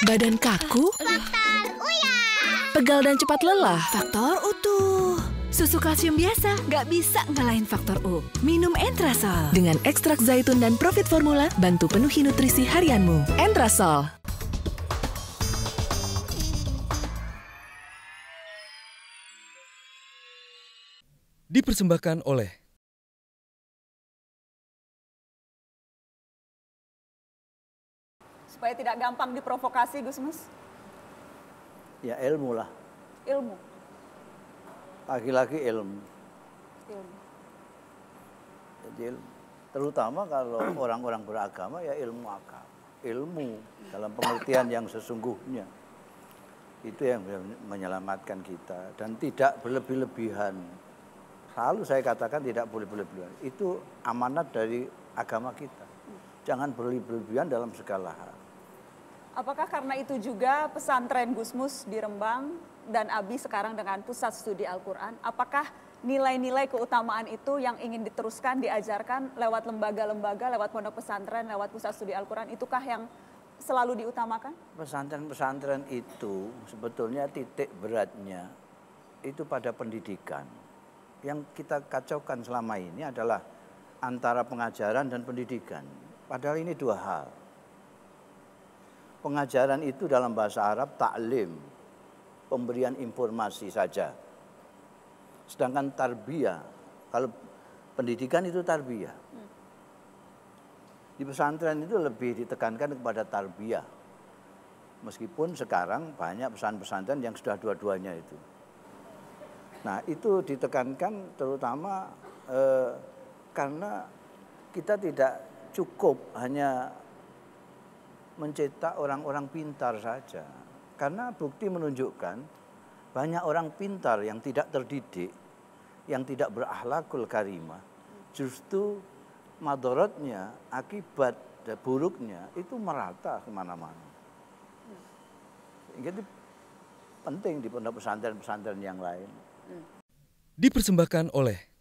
Badan kaku? Faktor Uya. Pegal dan cepat lelah? Faktor utuh. Susu kalsium biasa nggak bisa ngalahin faktor U. Minum Entrasol. Dengan ekstrak zaitun dan Profit Formula, bantu penuhi nutrisi harianmu. Entrasol. Dipersembahkan oleh supaya tidak gampang diprovokasi, Gusmus. Ya ilmu lah, Ilmu. laki-laki ilmu. Ilmu. Jadi terutama kalau orang-orang beragama ya ilmu agama. Ilmu dalam pengertian yang sesungguhnya. Itu yang menyelamatkan kita dan tidak berlebih-lebihan. Selalu saya katakan tidak boleh berlebihan. Itu amanat dari agama kita. Jangan berlebihan dalam segala hal. Apakah karena itu juga pesantren Gusmus di Rembang dan Abi sekarang dengan Pusat Studi Al-Quran, apakah nilai-nilai keutamaan itu yang ingin diteruskan, diajarkan lewat lembaga-lembaga, lewat pondok pesantren, lewat Pusat Studi Al-Quran, itukah yang selalu diutamakan? Pesantren-pesantren itu sebetulnya titik beratnya itu pada pendidikan. Yang kita kacaukan selama ini adalah antara pengajaran dan pendidikan. Padahal ini dua hal. Pengajaran itu dalam bahasa Arab ta'lim, pemberian informasi saja. Sedangkan tarbiyah, kalau pendidikan itu tarbiyah. Di pesantren itu lebih ditekankan kepada tarbiyah. Meskipun sekarang banyak pesantren yang sudah dua-duanya itu. Nah itu ditekankan terutama karena kita tidak cukup hanya mencetak orang-orang pintar saja. Karena bukti menunjukkan banyak orang pintar yang tidak terdidik, yang tidak berakhlakul karimah, justru madorotnya, akibat buruknya itu merata kemana-mana. Jadi penting di pondok pesantren-pesantren yang lain. dipersembahkan oleh